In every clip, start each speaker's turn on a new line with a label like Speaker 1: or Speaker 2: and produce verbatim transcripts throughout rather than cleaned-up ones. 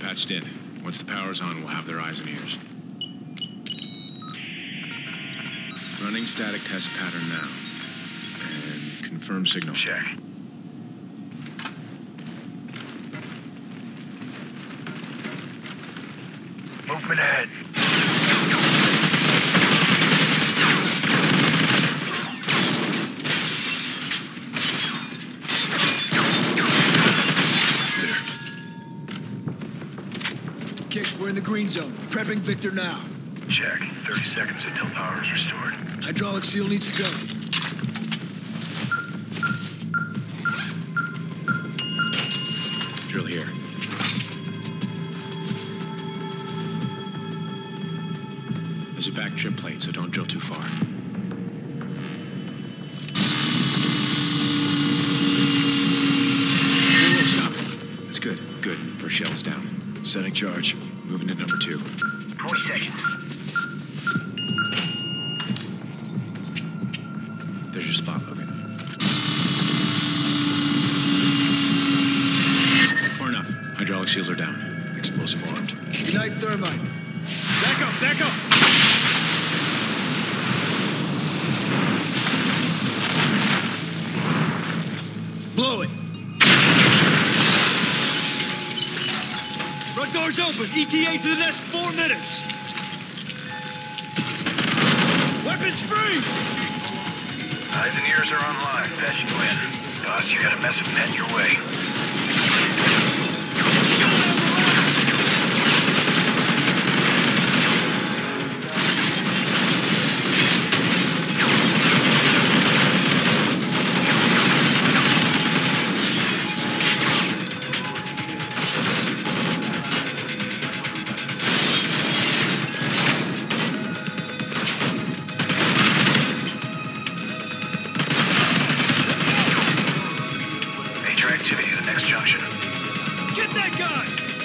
Speaker 1: patched in. Once the power's on, we'll have their eyes and ears. Running static test pattern now. And confirm signal.
Speaker 2: Check. Movement ahead.
Speaker 3: Kick, we're in the green zone. Prepping Victor now.
Speaker 2: Check. thirty seconds until power is restored.
Speaker 3: Hydraulic seal needs to go.
Speaker 1: Drill here. There's a back trim plate, so don't drill too far. Whoa, stop. That's good. Good. First shell's down. Setting charge. Moving to number two.
Speaker 2: twenty seconds.
Speaker 1: There's your spot, Logan. Far enough. Hydraulic seals are down. Explosive armed.
Speaker 3: Ignite thermite. Back up, back up! Blow it! Front door's open! E T A to the next four minutes! Weapons free!
Speaker 2: Eyes and ears are online. Patching you in. Boss, you got a mess of men your way. Activity at the next junction.
Speaker 3: Get that guy!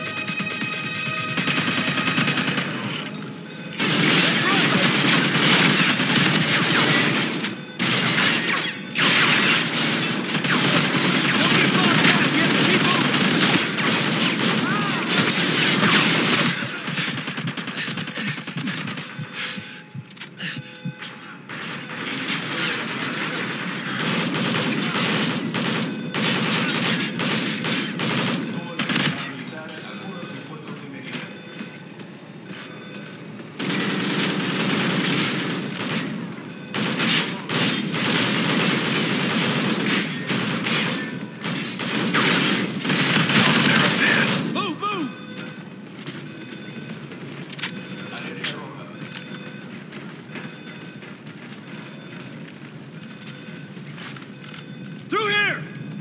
Speaker 3: Through here!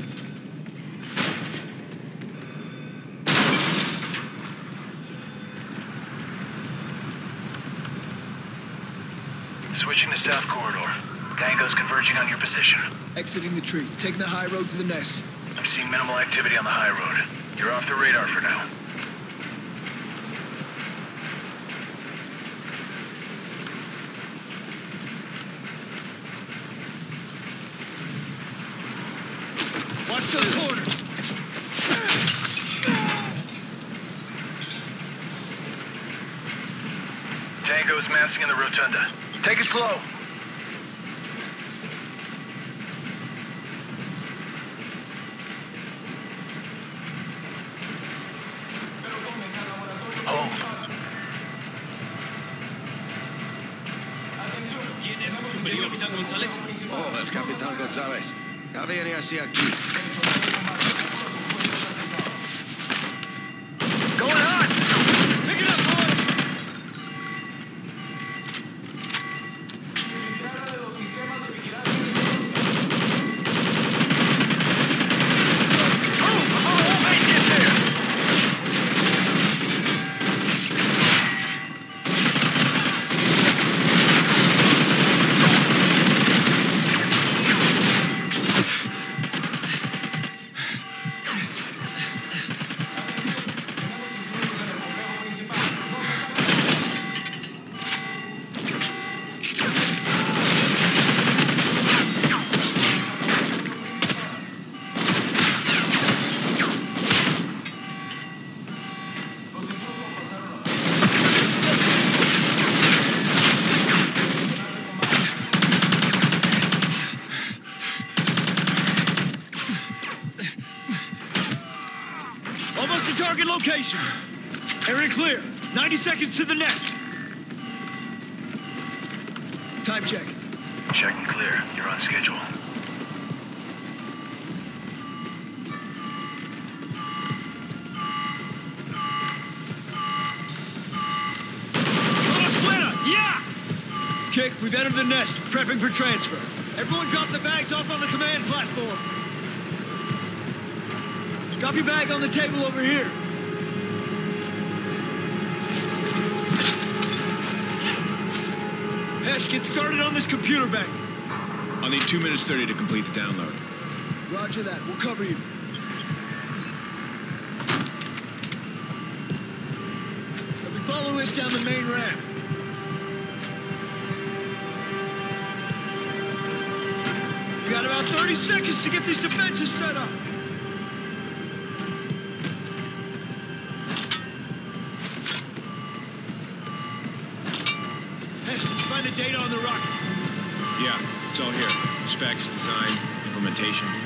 Speaker 2: Switching to south corridor. Tango's converging on your position.
Speaker 3: Exiting the tree, taking the high road to the nest.
Speaker 2: I'm seeing minimal activity on the high road. You're off the radar for now.
Speaker 3: Watch those corners!
Speaker 2: Tango's massing in the rotunda. Take it slow. Hold.
Speaker 4: ¿Quién es su superior, Capitán González?
Speaker 5: Oh, el Capitán González. Ya viene hacia aquí.
Speaker 3: Going on! Pick it up, boys! the target location. Area clear. ninety seconds to the nest. Time check.
Speaker 2: Check and clear. You're on schedule.
Speaker 3: Kick, we've entered the nest, prepping for transfer. Everyone drop the bags off on the command platform. Drop your bag on the table over here. Hesh, get started on this computer bank.
Speaker 1: I'll need two minutes thirty to complete the download.
Speaker 3: Roger that, we'll cover you. Let me follow us down the main ramp. We got about thirty seconds to get these defenses set up. Hesh, did you find the data on the rocket?
Speaker 1: Yeah, it's all here. Specs, design, implementation.